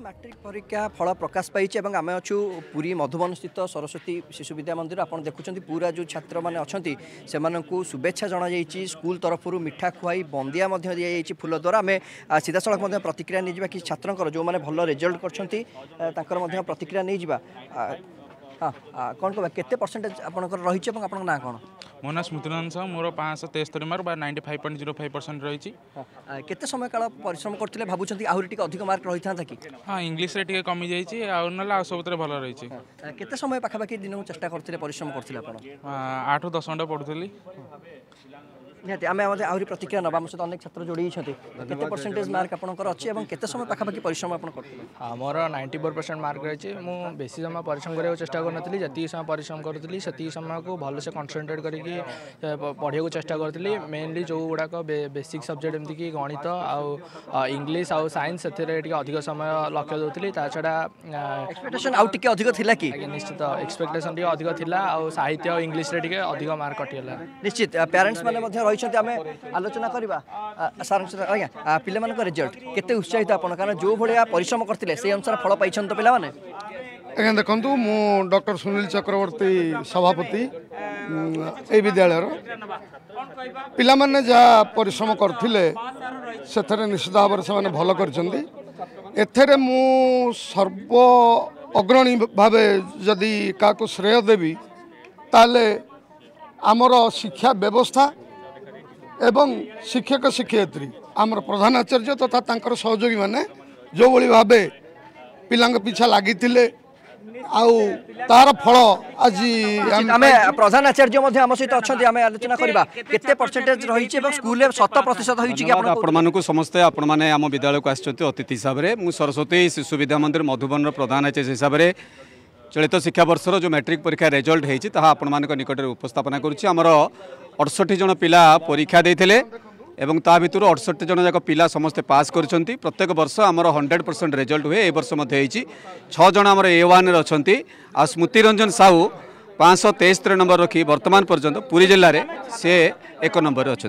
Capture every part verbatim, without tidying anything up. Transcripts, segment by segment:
Matric परीक्षा फल प्रकाश पाई आम अच्छु पुरी मधुबन स्थित सरस्वती शिशु विद्या मंदिर आप देखुं पूरा जो छात्र मैंने अच्छा से शुभेच्छा जन स्कूल तरफ मिठा खुआई बंदिया दि जाइए फूल द्वारा आम सीधा सड़क प्रतिक्रिया नहीं कि छात्र जो मैंने भल रिजल्ट कर प्रतिक्रिया नहीं जा हाँ कौन कह केते परसेंटेज आपंकर रही ना कौन मो ना स्मृतिरंजन साहू मोर पाँच तेस्तरी mark ninety five point zero five percent रही केते समय काल परिश्रम करते भावुं आहरी टी अधिक मार्क रही था कि हाँ इंग्लीश रे टी कमी जाइए आउ ना सब भल रही केते समय पाखापाखि दिन को चेष्टा करते परिश्रम करते आठ दस घंटा पढ़ुली निहती आम आहरी प्रतिक्रिया नवा सहित अनेक छात्र जोड़ी केते परसेंटेज मार्क आपंकर अच्छी और केते समय पाखापाखि परिश्रम आप करते मोर नाइंटी फोर परसेंट मार्क रही मुझे बेसी समय परिश्रम करने चेष्टा करी जी समय परिश्रम करी से समय को भलसे कनसंट्रेट करके पढ़ा चेष्टा करी मेनली जो गुड़ाक बेसिक सब्जेक्ट एमती कि गणित आउ इंग्लीश आउ साइंस से अधिक समय लक्ष्य दूसरी ता छड़ा एक्सपेक्टेशन आउ टिके अधिक थिला कि निश्चित एक्सपेक्टेशन टिके अधिक थिला आउ साहित्य और इंग्लीश रे टिके अधिक मार्क कटिला निश्चित पेरेंट्स माने रही आम आलोचना करवा सार आज्ञा पिला रिजल्ट केते उत्साहित आपन कारण जो भाया परिश्रम करते से अनुसार फल पाई तो पिला माने आज्ञा देखु मु डॉक्टर सुनील चक्रवर्ती सभापति ए विद्यालय पिला माने जहाँ परिश्रम करथिले सेथरे निश्चित भाव से माने भल करछंदी एथरे मु सर्व अग्रणी भावे जदि काको श्रेय देवी ताले आमर शिक्षा व्यवस्था एवं शिक्षक शिक्षयित्री आमर प्रधान आचार्य तथा तांकर सहयोगी माने जो भली भावे पिलांग पिछा लगी आउ तार फल आज आम प्रधान आचार्य आम सहित अच्छा आम आलोचना करवा केते परसेंटेज रही स्कूल शत प्रतिशत आपण समस्ते आपण मैंने आम विद्यालय को आसिंट अतिथि हिसाब से मुझ सरस्वती शिशु विद्या मंदिर मधुबन प्रधान आचार्य हिसाब से चलित शिक्षा वर्षर जो मैट्रिक परीक्षा रिजल्ट होती आपण मान निकट में उपस्थापना करमर अड़सठ जन पिला परीक्षा देते एवं ता भितर अड़सठ जन जाक पिला समस्ते पास करछंती प्रत्येक वर्ष आमर हंड्रेड परसेंट रिजल्ट हुए ए वर्ष छः जन आमर ए वन अच्छा आ स्मृतिरंजन साहू पाँच सौ तेस्तरी नंबर रखी वर्तमान पर्यंत पुरी जिले में सी एक नंबर अच्छा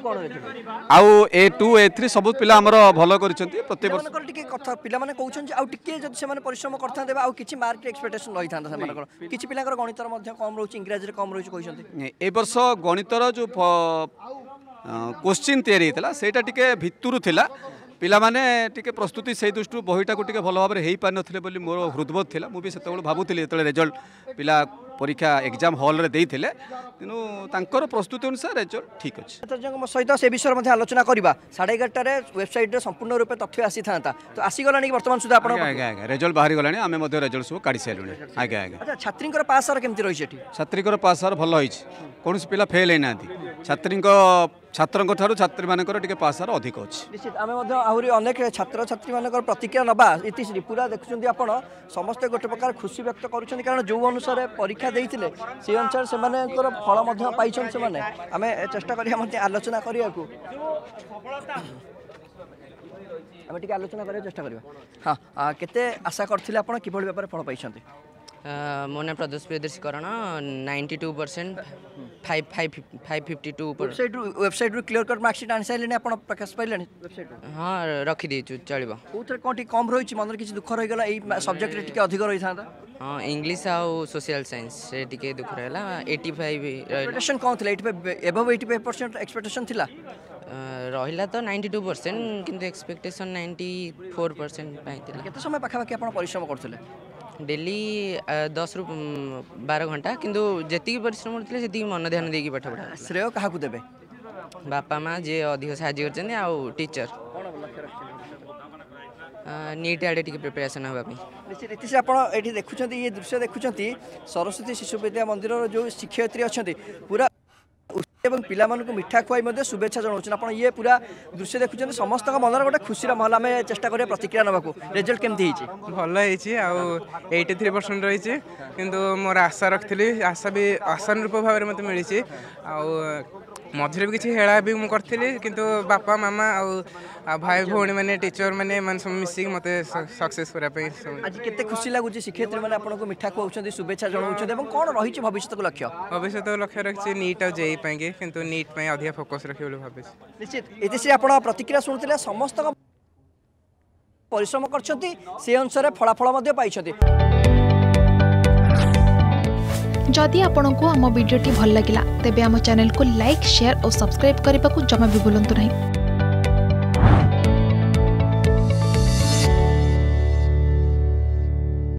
आउ ए टू ए थ्री सब पिला आमर भल कर प्रत्येक वर्ष कथा पिला माने कहउछन आ टिके जद से माने परिश्रम करथा देबा आ किछि मार्क एक्सपेक्टेशन रही था से किछि पिलाकर गणितर मध्ये कम रहउछि इंग्लिश रे कम रहउछि कहउछन ए वर्ष गणितर जो क्वेश्चन तैयारी होता सेटा टिके भितरु थिला पिला माने टिके प्रस्तुति से दृष्टि बहीटा को टिके भल भाव में हो पार नथिले बोली मोर हृदबोध थिला मु भी सेते भाबुथिली जेतले रिजल्ट पिला परीक्षा एग्जाम हॉल रे देइथिले तेनु तांकर प्रस्तुति अनुसार रिजल्ट ठीक अछि छात्रजन सहित से विषय मध्ये आलोचना करबा साढ़े एगारटा रे वेबसाइट रे संपूर्ण रूप तथ्य आसी थांता तो आसी गलानी वर्तमान सुधा आपण आगे आगे रिजल्ट बाहरी गलानी आमे मध्ये रिजल्ट सब काढी साइलुनी आगे आगे अच्छा छात्रीकर पास आर केमति रही छेठी छात्रीकर पास आर भल होइछ कोनस पिला फेल हैनांती छात्रीको छात्रଙ୍କ ଠାରୁ ଛାତ୍ରୀ ମାନଙ୍କର ଟିକେ ପାସାର ଅଧିକ ଅଛି निश्चित आमे मध्ये आहुरी अनेक छात्र छात्री मानकर प्रतिक्रिया नबा इतिश्री पूरा देखुछन्ती आपण समस्त गोटे प्रकार खुशी व्यक्त करूछन्ती कारण जो अनुसार परीक्षा देइथिले से अनुसार से मानकर फल मध्ये पाइछन से माने आमे चेष्टा करिया मध्ये आलोचना करिया को आमे टिके आलोचना करिया चेष्टा करिया हां केते आशा करथिले आपण किभଳି व्यापार फल पाइछन्ती मो ना Pradosh Priyadarshi Karan ninety two percent five five five fifty two website website clear cut marksheet आनी साइले आपण प्रकाश पाइले वेबसाइट हाँ रखी देछु चलिबो कोथरे कोठी कम रहिछि मन किछि दुख रहि गेला एई सब्जेक्ट रे टिके अधिक रहि थांता हाँ इंग्लिश आउ सोशल साइंस रे टिके दुख रहला एटी फाइव एक्सपेक्टेशन कोन थिला eighty five above eighty five percent expectation थिला रहिला तो नाइंटी टू परसेंट किंतु एक्सपेक्टेशन नाइंटी फोर परसेंट पाइतिला केते समय पाखा पाखी आपण परिश्रम करथिले डेली दस रु बारह घंटा किंतु जेति परिश्रम करथिले सेति मन ध्यान देकी पाठ पढ़ा श्रेय कहा को देबे बापा माँ जे अधिक साहाय्य करछन आउ टीचर नीट आडे टिके प्रिपरेशन होबा पे निश्चित इति से आपण एठी देखुछंती ये दृश्य देखुछंती सरस्वती शिशु विद्या मंदिर जो शिक्षयित्री अछंती पूरा एवं पिला मानक मिठा खुआई मध्य शुभेच्छा जनाउछन आपण ये पूरा दृश्य देखुछन समस्त मनर गोटे खुशीर महल आम चेष्टा करिया प्रतिक्रिया नबाकू रिजल्ट केमती हिची भल हिची आ एटी थ्री परसेंट रही किंतु मोर आशा रखिली आशा भी आशानुरूप भाव में मत मिली आ मझे भी किसी हेला भी मुझे किंतु बापा मामा आ भाई भौणी मैंने टीचर मैंने सब मिसिक मत सक्सेस करने आज केते खुशी लगुच शिक्षयित्री मैंने आपको मिठा खुआउछन शुभेच्छा जनाउछन कौन रही भविष्य को लक्ष्य भविष्य लक्ष्य रखी नीट और जेई पाएंगे किंतु नीट में अधिक फोकस रखिए भाई निश्चित ये आप प्रतिक्रिया शुणुते समस्त परिश्रम करछंती से अनुसार फलाफल मध्ये पाइछंती। जदि आपंक आम भिडी भल लगा तेब आम चैनल को लाइक शेयर और सब्सक्राइब करने को जमा भी भूलु नहीं।